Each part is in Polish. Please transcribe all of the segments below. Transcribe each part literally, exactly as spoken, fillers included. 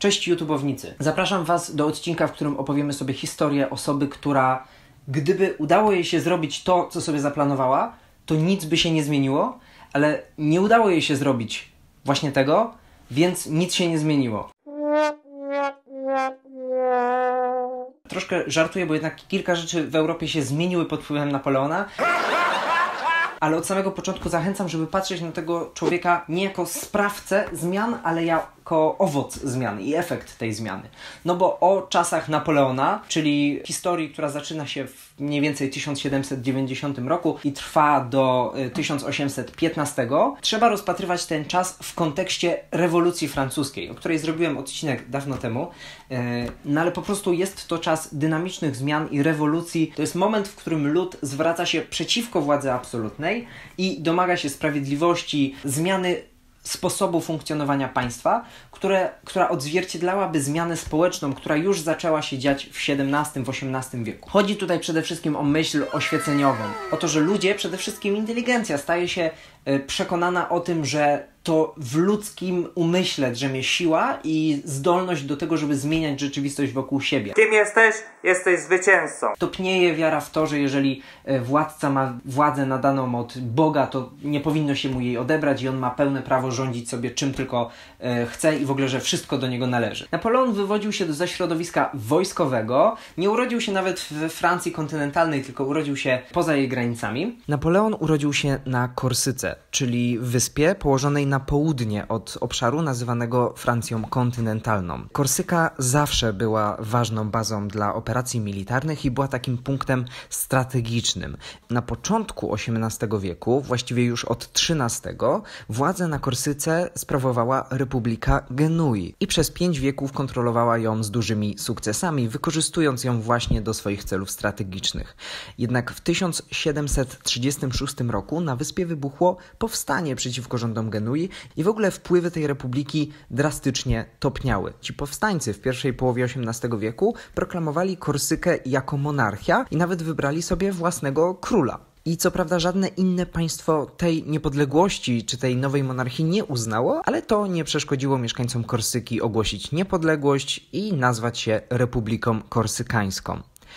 Cześć YouTubeownicy. Zapraszam Was do odcinka, w którym opowiemy sobie historię osoby, która gdyby udało jej się zrobić to, co sobie zaplanowała, to nic by się nie zmieniło, ale nie udało jej się zrobić właśnie tego, więc nic się nie zmieniło. Troszkę żartuję, bo jednak kilka rzeczy w Europie się zmieniły pod wpływem Napoleona. Ale od samego początku zachęcam, żeby patrzeć na tego człowieka nie jako sprawcę zmian, ale jako owoc zmian i efekt tej zmiany. No bo o czasach Napoleona, czyli historii, która zaczyna się w mniej więcej tysiąc siedemset dziewięćdziesiątym roku i trwa do tysiąc osiemset piętnastego, trzeba rozpatrywać ten czas w kontekście rewolucji francuskiej, o której zrobiłem odcinek dawno temu. No ale po prostu jest to czas dynamicznych zmian i rewolucji. To jest moment, w którym lud zwraca się przeciwko władzy absolutnej i domaga się sprawiedliwości, zmiany sposobu funkcjonowania państwa, które, która odzwierciedlałaby zmianę społeczną, która już zaczęła się dziać w siedemnastym, w osiemnastym wieku. Chodzi tutaj przede wszystkim o myśl oświeceniową. O to, że ludzie, przede wszystkim inteligencja, staje się y, przekonana o tym, że to w ludzkim umyśle drzemie siła i zdolność do tego, żeby zmieniać rzeczywistość wokół siebie. Kim jesteś? Jesteś zwycięzcą. Topnieje wiara w to, że jeżeli władca ma władzę nadaną od Boga, to nie powinno się mu jej odebrać i on ma pełne prawo rządzić sobie czym tylko e, chce i w ogóle, że wszystko do niego należy. Napoleon wywodził się ze środowiska wojskowego, nie urodził się nawet we Francji kontynentalnej, tylko urodził się poza jej granicami. Napoleon urodził się na Korsyce, czyli wyspie położonej na południe od obszaru nazywanego Francją kontynentalną. Korsyka zawsze była ważną bazą dla operacji militarnych i była takim punktem strategicznym. Na początku osiemnastego wieku, właściwie już od trzynastego, władzę na Korsyce sprawowała Republika Genui i przez pięć wieków kontrolowała ją z dużymi sukcesami, wykorzystując ją właśnie do swoich celów strategicznych. Jednak w tysiąc siedemset trzydziestym szóstym roku na wyspie wybuchło powstanie przeciwko rządom Genui i w ogóle wpływy tej republiki drastycznie topniały. Ci powstańcy w pierwszej połowie osiemnastego wieku proklamowali Korsykę jako monarchia i nawet wybrali sobie własnego króla. I co prawda żadne inne państwo tej niepodległości czy tej nowej monarchii nie uznało, ale to nie przeszkodziło mieszkańcom Korsyki ogłosić niepodległość i nazwać się Republiką Korsykańską.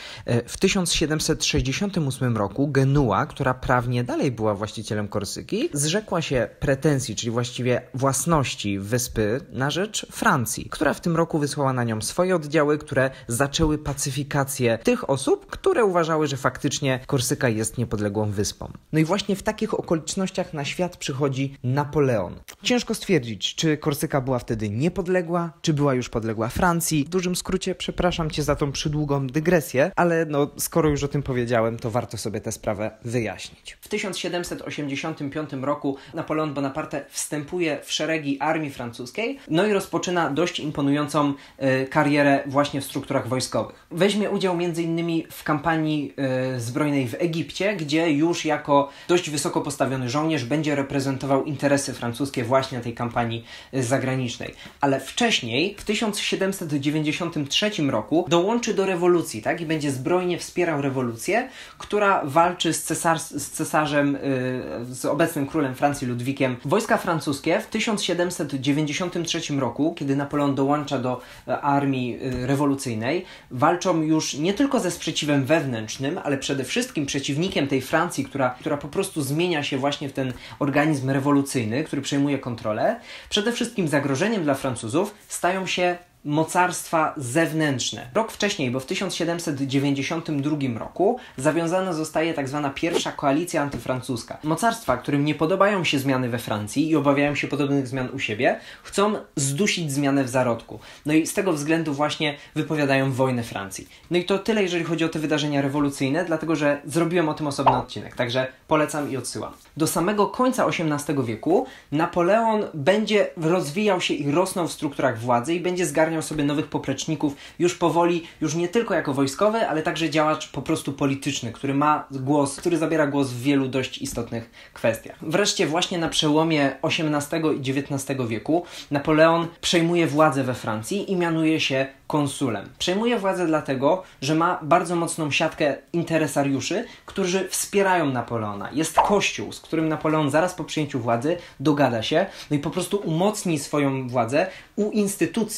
W tysiąc siedemset sześćdziesiątym ósmym roku Genua, która prawnie dalej była właścicielem Korsyki, zrzekła się pretensji, czyli właściwie własności wyspy na rzecz Francji, która w tym roku wysłała na nią swoje oddziały, które zaczęły pacyfikację tych osób, które uważały, że faktycznie Korsyka jest niepodległą wyspą. No i właśnie w takich okolicznościach na świat przychodzi Napoleon. Ciężko stwierdzić, czy Korsyka była wtedy niepodległa, czy była już podległa Francji. W dużym skrócie przepraszam Cię za tą przydługą dygresję, ale no, skoro już o tym powiedziałem, to warto sobie tę sprawę wyjaśnić. W tysiąc siedemset osiemdziesiątym piątym roku Napoleon Bonaparte wstępuje w szeregi armii francuskiej, no i rozpoczyna dość imponującą y, karierę właśnie w strukturach wojskowych. Weźmie udział między innymi w kampanii y, zbrojnej w Egipcie, gdzie już jako dość wysoko postawiony żołnierz będzie reprezentował interesy francuskie właśnie na tej kampanii y, zagranicznej. Ale wcześniej, w tysiąc siedemset dziewięćdziesiątym trzecim roku dołączy do rewolucji, tak? I będzie zbrojnie wspierał rewolucję, która walczy z, cesar z cesarzem, yy, z obecnym królem Francji Ludwikiem. Wojska francuskie w tysiąc siedemset dziewięćdziesiątym trzecim roku, kiedy Napoleon dołącza do e, armii yy, rewolucyjnej, walczą już nie tylko ze sprzeciwem wewnętrznym, ale przede wszystkim przeciwnikiem tej Francji, która, która po prostu zmienia się właśnie w ten organizm rewolucyjny, który przejmuje kontrolę. Przede wszystkim zagrożeniem dla Francuzów stają się mocarstwa zewnętrzne. Rok wcześniej, bo w tysiąc siedemset dziewięćdziesiątym drugim roku zawiązana zostaje tak zwana pierwsza koalicja antyfrancuska. Mocarstwa, którym nie podobają się zmiany we Francji i obawiają się podobnych zmian u siebie, chcą zdusić zmianę w zarodku. No i z tego względu właśnie wypowiadają wojnę Francji. No i to tyle, jeżeli chodzi o te wydarzenia rewolucyjne, dlatego że zrobiłem o tym osobny odcinek, także polecam i odsyłam. Do samego końca osiemnastego wieku Napoleon będzie rozwijał się i rosnął w strukturach władzy i będzie zgarniał sobie nowych popleczników już powoli, już nie tylko jako wojskowy, ale także działacz po prostu polityczny, który ma głos, który zabiera głos w wielu dość istotnych kwestiach. Wreszcie właśnie na przełomie osiemnastego i dziewiętnastego wieku Napoleon przejmuje władzę we Francji i mianuje się konsulem. Przejmuje władzę dlatego, że ma bardzo mocną siatkę interesariuszy, którzy wspierają Napoleona. Jest kościół, z którym Napoleon zaraz po przyjęciu władzy dogada się, no i po prostu umocni swoją władzę u instytucji,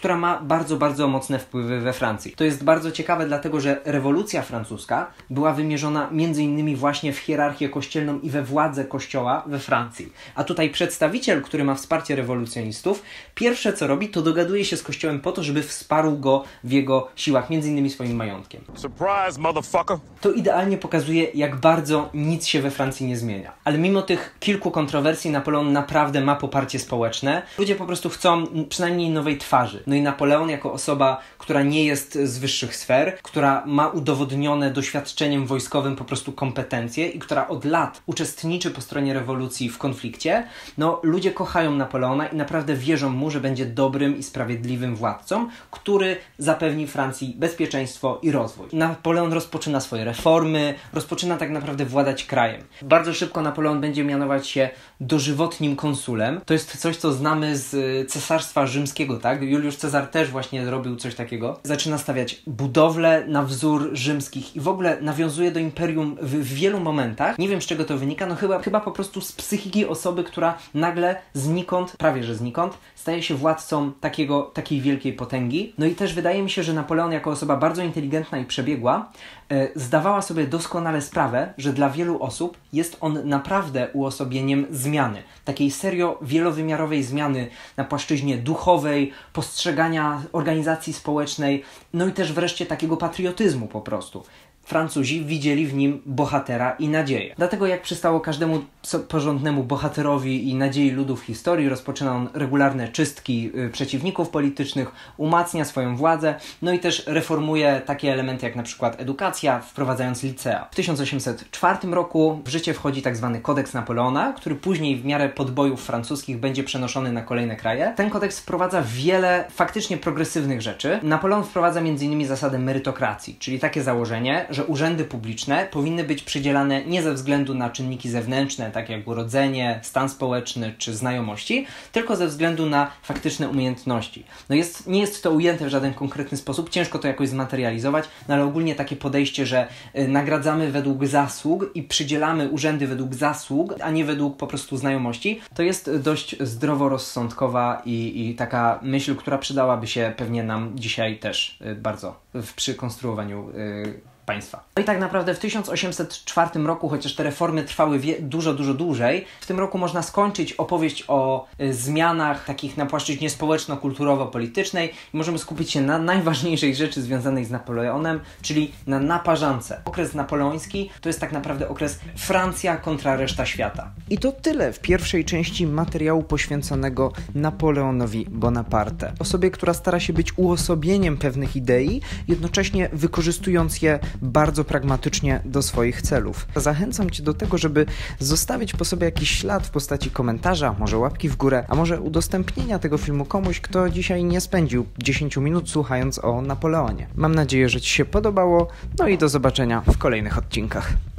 która ma bardzo, bardzo mocne wpływy we Francji. To jest bardzo ciekawe, dlatego że rewolucja francuska była wymierzona między innymi właśnie w hierarchię kościelną i we władzę kościoła we Francji. A tutaj przedstawiciel, który ma wsparcie rewolucjonistów, pierwsze co robi, to dogaduje się z kościołem po to, żeby wsparł go w jego siłach, między innymi swoim majątkiem. Surprise, motherfucker! To idealnie pokazuje, jak bardzo nic się we Francji nie zmienia. Ale mimo tych kilku kontrowersji Napoleon naprawdę ma poparcie społeczne. Ludzie po prostu chcą przynajmniej nowej twarzy. No i Napoleon jako osoba, która nie jest z wyższych sfer, która ma udowodnione doświadczeniem wojskowym po prostu kompetencje i która od lat uczestniczy po stronie rewolucji w konflikcie, no ludzie kochają Napoleona i naprawdę wierzą mu, że będzie dobrym i sprawiedliwym władcą, który zapewni Francji bezpieczeństwo i rozwój. Napoleon rozpoczyna swoje reformy, rozpoczyna tak naprawdę władać krajem. Bardzo szybko Napoleon będzie mianować się dożywotnim konsulem. To jest coś, co znamy z Cesarstwa Rzymskiego, tak? Juliusz Cezar też właśnie robił coś takiego. Zaczyna stawiać budowle na wzór rzymskich i w ogóle nawiązuje do imperium w, w wielu momentach. Nie wiem, z czego to wynika, no chyba, chyba po prostu z psychiki osoby, która nagle znikąd, prawie że znikąd, staje się władcą takiego, takiej wielkiej potęgi. No i też wydaje mi się, że Napoleon jako osoba bardzo inteligentna i przebiegła e, zdawała sobie doskonale sprawę, że dla wielu osób jest on naprawdę uosobieniem zmiany. Takiej serio wielowymiarowej zmiany na płaszczyźnie duchowej, postrzegania organizacji społecznej, no i też wreszcie takiego patriotyzmu po prostu. Francuzi widzieli w nim bohatera i nadzieję. Dlatego jak przystało każdemu porządnemu bohaterowi i nadziei ludów historii, rozpoczyna on regularne czystki y, przeciwników politycznych, umacnia swoją władzę, no i też reformuje takie elementy jak na przykład edukacja, wprowadzając licea. W tysiąc osiemset czwartym roku w życie wchodzi tak zwany kodeks Napoleona, który później w miarę podbojów francuskich będzie przenoszony na kolejne kraje. Ten kodeks wprowadza wiele faktycznie progresywnych rzeczy. Napoleon wprowadza między innymi zasadę merytokracji, czyli takie założenie, że urzędy publiczne powinny być przydzielane nie ze względu na czynniki zewnętrzne, tak jak urodzenie, stan społeczny czy znajomości, tylko ze względu na faktyczne umiejętności. No jest, nie jest to ujęte w żaden konkretny sposób, ciężko to jakoś zmaterializować, no ale ogólnie takie podejście, że y, nagradzamy według zasług i przydzielamy urzędy według zasług, a nie według po prostu znajomości, to jest dość zdroworozsądkowa i, i taka myśl, która przydałaby się pewnie nam dzisiaj też y, bardzo w, przy konstruowaniu y, państwa. No i tak naprawdę w tysiąc osiemset czwartym roku, chociaż te reformy trwały wie- dużo, dużo dłużej, w tym roku można skończyć opowieść o y, zmianach takich na płaszczyźnie społeczno-kulturowo-politycznej i możemy skupić się na najważniejszej rzeczy związanej z Napoleonem, czyli na naparzance. Okres napoleoński to jest tak naprawdę okres Francja kontra reszta świata. I to tyle w pierwszej części materiału poświęconego Napoleonowi Bonaparte. Osobie, która stara się być uosobieniem pewnych idei, jednocześnie wykorzystując je bardzo pragmatycznie do swoich celów. Zachęcam Cię do tego, żeby zostawić po sobie jakiś ślad w postaci komentarza, może łapki w górę, a może udostępnienia tego filmu komuś, kto dzisiaj nie spędził dziesięć minut słuchając o Napoleonie. Mam nadzieję, że Ci się podobało, no i do zobaczenia w kolejnych odcinkach.